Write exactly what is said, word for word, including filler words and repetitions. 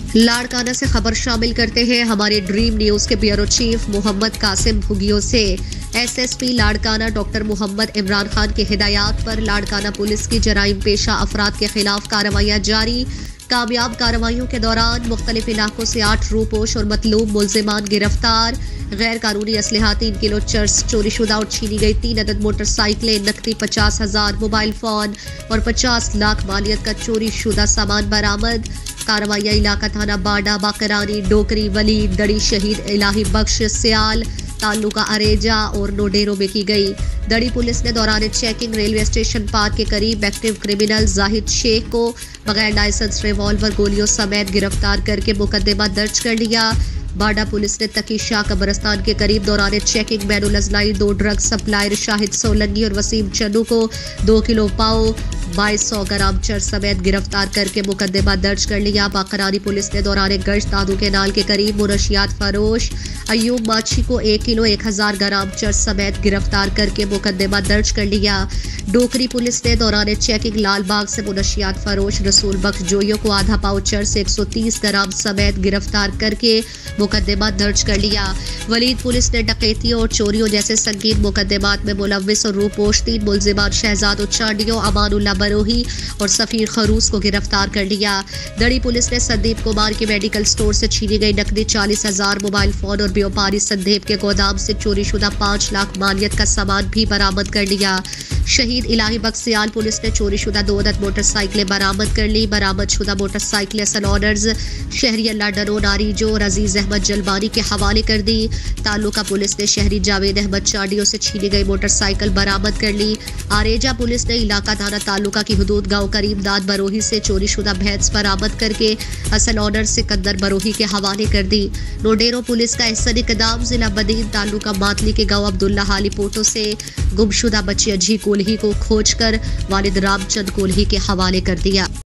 लाड़काना से खबर शामिल करते हैं हमारे ड्रीम न्यूज के ब्यूरो चीफ मोहम्मद कासिम भुगियो से। एसएसपी लाड़काना डॉक्टर मोहम्मद इमरान खान की हिदायत पर लाड़काना पुलिस की जराइम पेशा अफराद के खिलाफ कार्रवाइयां जारी। कामयाब कार्रवाइयों के दौरान मुख्तलिफ इलाकों से आठ रूपोश और मतलूब मुलजिमान गिरफ्तार। गैर कानूनी असलहा तीन किलो चर्स चोरीशुदा और छीनी गई तीन अदद मोटरसाइकिलें, नकदी पचास हजार मोबाइल फोन और पचास लाख मालियत का चोरी शुदा सामान बरामद। कार्रवाइयां इलाका थाना बाडा, बाकरानी, डोकरी, वलीद, दड़ी, शहीद इलाही बख्श, सियाल, ताल्लुका अरेजा और नोडेरो में की गई। दड़ी पुलिस ने दौरान चेकिंग रेलवे स्टेशन पार्क के करीब एक्टिव क्रिमिनल जाहिद शेख को बगैर लाइसेंस रिवॉल्वर गोलियों समेत गिरफ्तार करके मुकदमा दर्ज कर लिया। बाडा पुलिस ने तकी शाह कब्रस्तान के करीब दौरान चेकिंग बैनुल अजलाई दो ड्रग सप्लायर शाहिद सोलंगी और वसीम चन्नू को दो किलो पाओ बाईस सौ ग्राम चर समेत गिरफ्तार करके मुकदमा दर्ज कर लिया। बाकरानी पुलिस ने दौरान गश्त दादू के नाल के करीब मुनशियात फरोश अयूब माछी को एक किलो एक हजार ग्राम चर समेत गिरफ्तार करके मुकदमा दर्ज कर लिया। डोकरी पुलिस ने दौरान चेकिंग लालबाग से मुनशियात फरोश रसूल बख्श जोइयों को आधा पाउ चर से एक सौ तीस ग्राम समेत गिरफ्तार करके मुकदमा दर्ज कर लिया। वलीद पुलिस ने डकैतियों और चोरियों जैसे संगीन मुकदमात में मुलव्विस और रूपोश तीन मुलजिमान शहजाद उच्चाडियों, अमानुल्लाह बरोही और सफीर खरूस को गिरफ्तार कर लिया। दड़ी पुलिस ने संदीप कुमार के मेडिकल स्टोर से छीनी गई नकदी चालीस हजार मोबाइल फोन और व्यापारी संदीप के गोदाम से चोरीशुदा पांच लाख मालियत का सामान भी बरामद कर लिया। शहीद इलाही बख्सियाल पुलिस ने चोरीशुदा दो अदद मोटरसाइकिलें बरामद कर ली। बरामद शुदा मोटरसाइकिलें असल ऑनर्स शहरी अल्लाह डनो नारीजो और अजीज अहमद जलबानी के हवाले कर दी। तालुका पुलिस ने शहरी जावेद अहमद चाडियों से छीनी गई मोटरसाइकिल बरामद कर ली। आरेजा पुलिस ने इलाका थाना तालुका की हदूद गांव करीम दाद बरोही से चोरीशुदा भैंस बरामद करके असल ऑनर सिकंदर बरोही के हवाले कर दी। नोडेरो पुलिस का एहसन इकदाम जिला बदीन तालुका मातली के गांव अब्दुल्ला हाली पोटो से गुमशुदा बच्ची अजी कोल्ही को खोजकर वालिद रामचंद कोल्ही के हवाले कर दिया।